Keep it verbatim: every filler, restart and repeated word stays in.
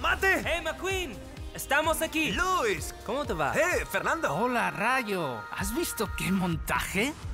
¡Mate! ¡Hey, McQueen! ¡Estamos aquí! ¡Luis! ¿Cómo te va? ¡Eh, Fernando! Hola, Rayo. ¿Has visto qué montaje?